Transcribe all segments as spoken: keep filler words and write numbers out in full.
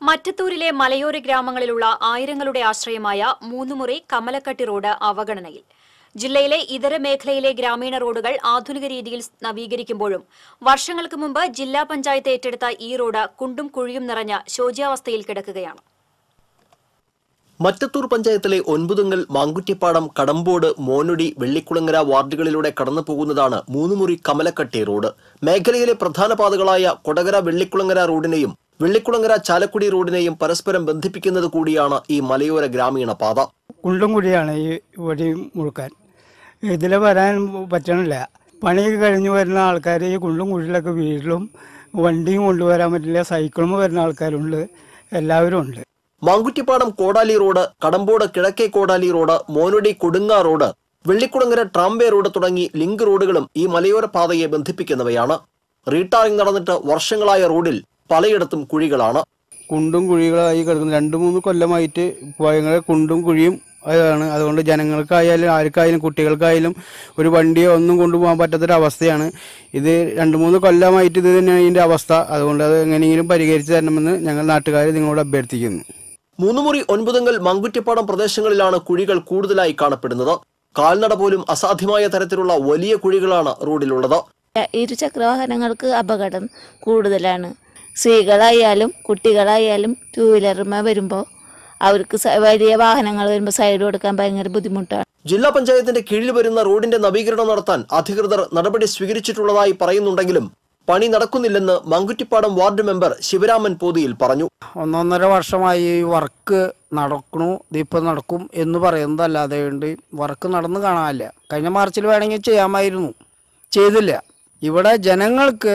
മറ്റത്തൂരിലെ മലയോര ഗ്രാമങ്ങളിലുള്ള ആയിരങ്ങളുടെ ആശ്രയമായ മൂന്നുമുറി കമലക്കട്ടി റോഡ് അവഗണനയിൽ. ജില്ലയിലെ ഇതര മേഖലയിലെ ഗ്രാമീണ റോഡുകൾ ആധുനിക രീതിയിൽ നവീകരിക്കുമ്പോഴും വർഷങ്ങൾക്ക് മുമ്പ് ജില്ലാ പഞ്ചായത്ത് ഏറ്റെടുത്ത ഈ റോഡ് കുണ്ടും കുഴിയും നിറഞ്ഞ ശോച്യാവസ്ഥയിൽ കിടക്കുകയാണ്. മറ്റത്തൂർ പഞ്ചായത്തിലെ ഒൻപതുങ്ങൽ, മാങ്കുറ്റിപ്പാടം, കടമ്പോട്, മോനുടി, വെള്ളിക്കുളങ്ങര വാർഡുകളിലൂടെ കടന്നു പോകുന്നതാണ് മൂന്നുമുറി കമലക്കട്ടി റോഡ്. മേഖലയിലെ പ്രധാന പാതകളായ കൊടകര വെള്ളിക്കുളങ്ങര റോഡിനെയും വെള്ളിക്കുളങ്ങര ചാലക്കുടി റോഡിനെയും പരസ്പരം ബന്ധിപ്പിക്കുന്നത് കൂടിയാണ് ഈ മലയോര ഗ്രാമീണ പാത. കുണ്ടും കുഴിയാണ് ഈ വഴി മുഴുക്കാൻ. ഇതിൽ വരാൻ പറ്റണില്ല. പണി കഴിഞ്ഞു വരുന്ന ആൾക്കാർ ഈ കുണ്ടും കുഴിയിലൊക്കെ വീട്ടിലും വണ്ടിയും കൊണ്ടുവരാൻ പറ്റില്ല. സൈക്കിളും വരുന്ന ആൾക്കാരുണ്ട്, എല്ലാവരും ഉണ്ട്. മാങ്കുറ്റിപ്പാടം കോടാലി റോഡ്, കടമ്പോട് കിഴക്കേ Kodali road, Monudi Kodunga road, Vellikkulangara Trambe road തുടങ്ങി ലിങ്ക് റോഡുകളും ഈ മലയോര പാതയെ ബന്ധിപ്പിക്കുന്നവയാണ്. റീടാറിംഗ് നടന്നിട്ട് വർഷങ്ങളായ റോഡിൽ പലയിടത്തും കുഴികളാണ്. കുണ്ടും കുഴികളായി കിടക്കുന്നത് രണ്ട് മൂന്ന് കൊല്ലമായിട്ട് ഭയങ്കര കുണ്ടും കുഴിയും ആണ്. അതുകൊണ്ട് ജനങ്ങൾക്കായാലും ആർക്കായാലും കുട്ടികൾക്കായാലും ഒരു വണ്ടിയോ ഒന്നും കൊണ്ടുപോകാൻ പറ്റാത്തൊരവസ്ഥയാണ്. ഇത് രണ്ട് മൂന്ന് കൊല്ലമായിട്ട് ഇത് തന്നെയാണ് ഇതിൻ്റെ അവസ്ഥ. അതുകൊണ്ട് അത് എങ്ങനെയെങ്കിലും പരിഹരിച്ചു തരണമെന്ന് ഞങ്ങൾ നാട്ടുകാർ നിങ്ങളോട് അഭ്യർത്ഥിക്കുന്നു. മൂന്നുമുറി, ഒൻപതുങ്ങൽ, മങ്കുറ്റിപ്പാടം പ്രദേശങ്ങളിലാണ് കുഴികൾ കൂടുതലായി കാണപ്പെടുന്നത്. കാൽനട പോലും അസാധ്യമായ തരത്തിലുള്ള വലിയ കുഴികളാണ് റോഡിലുള്ളത്. ഇരുചക്രവാഹനങ്ങൾക്ക് അപകടം കൂടുതലാണ്. സ്ത്രീകളായാലും കുട്ടികളായാലും ടൂ വീലറുമേ വരുമ്പോൾ അവർക്ക് വലിയ വാഹനങ്ങൾ വരുമ്പോൾ സൈഡ് കൊടുക്കാൻ ഭയങ്കര ബുദ്ധിമുട്ടാണ്. ജില്ലാ പഞ്ചായത്തിന്റെ കീഴിൽ വരുന്ന റോഡിന്റെ നവീകരണം നടത്താൻ അധികൃതർ നടപടി സ്വീകരിച്ചിട്ടുള്ളതായി പറയുന്നുണ്ടെങ്കിലും പണി നടക്കുന്നില്ലെന്ന് മങ്കുറ്റിപ്പാടം വാർഡ് മെമ്പർ ശിവരാമൻ പോതിയിൽ പറഞ്ഞു. ഒന്നൊന്നര വർഷമായി വർക്ക് നടക്കണു, ഇതിപ്പോൾ നടക്കും എന്ന് പറയുന്നതല്ലാതെ ഉണ്ട് വർക്ക് നടന്ന് കാണാനില്ല. കഴിഞ്ഞ മാർച്ചിൽ വേണമെങ്കിൽ ചെയ്യാമായിരുന്നു, ചെയ്തില്ല. ഇവിടെ ജനങ്ങൾക്ക്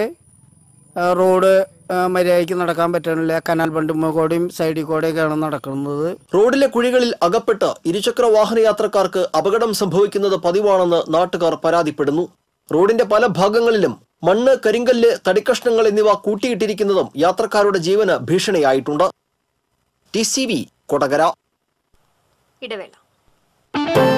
റോഡ് മര്യാദയ്ക്ക് നടക്കാൻ പറ്റണില്ല. കനാൽ ബണ്ടുമ്മ കൂടെയും സൈഡിൽ കൂടെയൊക്കെയാണ് നടക്കുന്നത്. റോഡിലെ കുഴികളിൽ അകപ്പെട്ട് ഇരുചക്ര വാഹന യാത്രക്കാർക്ക് അപകടം സംഭവിക്കുന്നത് പതിവാണെന്ന് നാട്ടുകാർ പരാതിപ്പെടുന്നു. റോഡിന്റെ പല ഭാഗങ്ങളിലും മണ്ണ്, കരിങ്കല്ല്, തടിക്കഷ്ണങ്ങൾ എന്നിവ കൂട്ടിയിട്ടിരിക്കുന്നതും യാത്രക്കാരുടെ ജീവന് ഭീഷണിയായിട്ടുണ്ട്. T C V Kodakara. ഇടവേള.